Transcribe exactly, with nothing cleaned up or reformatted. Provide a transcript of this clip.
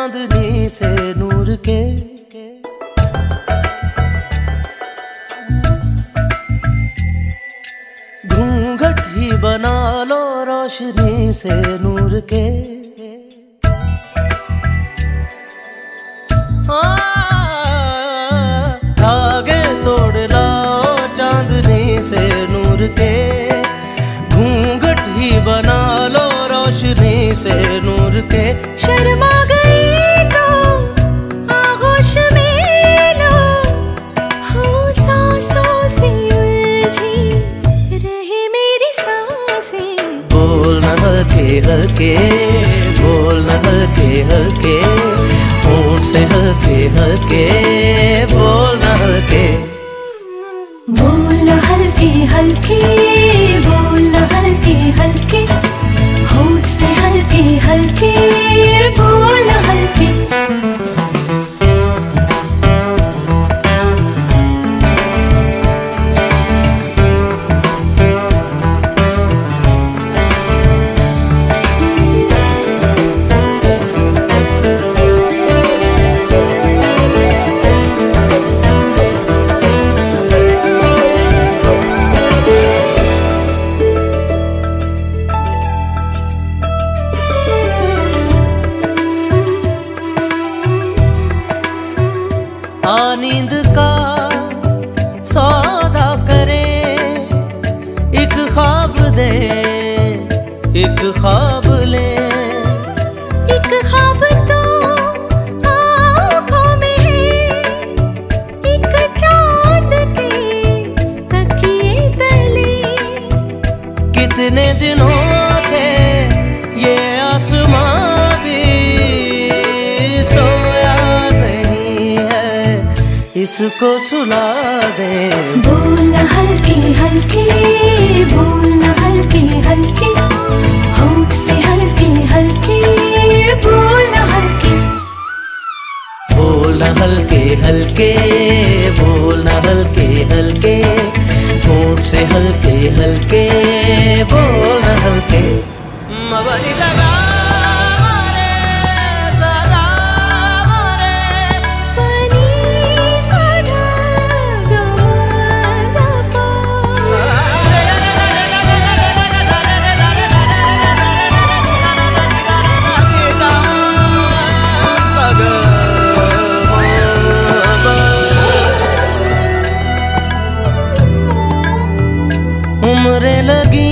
चांदनी से नूर के। घूंघट ही बना लो रोशनी से नूर के। धागे तोड़ लाओ चांदनी से नूर के। घूंघट ही बना लो रोशनी से नूर के। शर्मा गई तो आगोश में लो, हो सांसों से उलझी रहे मेरी सांसें। बोलना हल्के हल्के, बोलना हल्के हल्के, होंठ से हल्के हल्के, बोलना हल्के। बोलना हल्के हल्के, बोलना हल्के हल्के, होंठ से हल्के हल्के, बोलना हल्के। आ नींद का सौदा करें, एक ख्वाब दे, एक ख्वाब ले। एक ख्वाब तो आँखों में है, एक चाँद के तकिए तले। कितने दिनों से ये आसमां भी सोया नहीं है, इसको सुला दे। बोलना हल्के हल्के, बोलना हल्के हल्के, होंठ से हल्के हल्के, बोलना हल्के। बोलना हल्के हल्के, बोलना हल्के हल्के, होंठ से हल्के हल्के, बोलना हल्के। मबरी लगा उम्रें लगी